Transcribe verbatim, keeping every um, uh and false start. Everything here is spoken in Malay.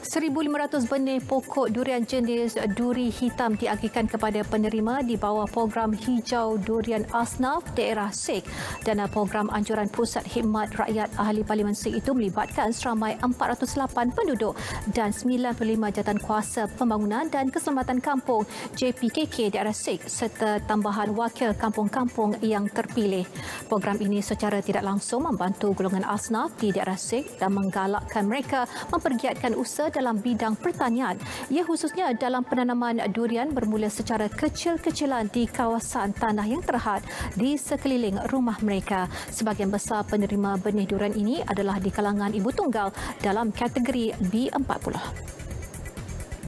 seribu lima ratus benih pokok durian jenis duri hitam diagihkan kepada penerima di bawah program Hijau Durian Asnaf daerah Sik. Dana program anjuran Pusat Khidmat Rakyat Ahli Parlimen Sik itu melibatkan seramai empat ratus lapan penduduk dan sembilan puluh lima jawatankuasa pembangunan dan keselamatan kampung J P K K daerah Sik serta tambahan wakil kampung-kampung yang terpilih. Program ini secara tidak langsung membantu golongan asnaf di daerah Sik dan menggalakkan mereka mempergiatkan usaha dalam bidang pertanian. Ia khususnya dalam penanaman durian bermula secara kecil-kecilan di kawasan tanah yang terhad di sekeliling rumah mereka. Sebahagian besar penerima benih durian ini adalah di kalangan ibu tunggal dalam kategori B empat puluh.